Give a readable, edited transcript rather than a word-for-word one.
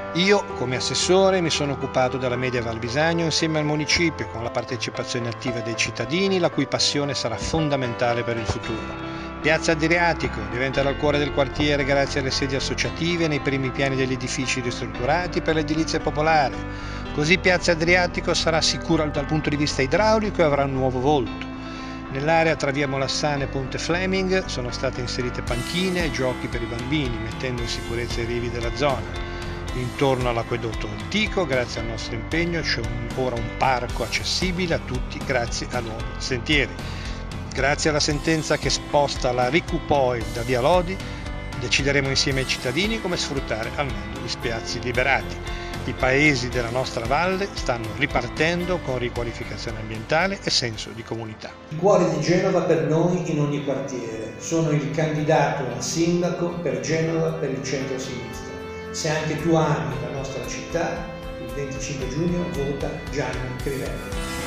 Io, come assessore, mi sono occupato della Media Val Bisagno insieme al municipio, con la partecipazione attiva dei cittadini, la cui passione sarà fondamentale per il futuro. Piazza Adriatico diventerà il cuore del quartiere grazie alle sedi associative nei primi piani degli edifici ristrutturati per l'edilizia popolare. Così Piazza Adriatico sarà sicura dal punto di vista idraulico e avrà un nuovo volto. Nell'area tra via Molassana e Ponte Fleming sono state inserite panchine e giochi per i bambini, mettendo in sicurezza i rivi della zona. Intorno all'acquedotto antico, grazie al nostro impegno, c'è ora un parco accessibile a tutti grazie a nuovi sentieri. Grazie alla sentenza che sposta la Ricupoil da via Lodi, decideremo insieme ai cittadini come sfruttare al meglio gli spazi liberati. I paesi della nostra valle stanno ripartendo con riqualificazione ambientale e senso di comunità. I cuori di Genova per noi in ogni quartiere. Sono il candidato a sindaco per Genova per il centro-sinistra. Se anche tu ami la nostra città, il 25 giugno vota Gianni Crivelli.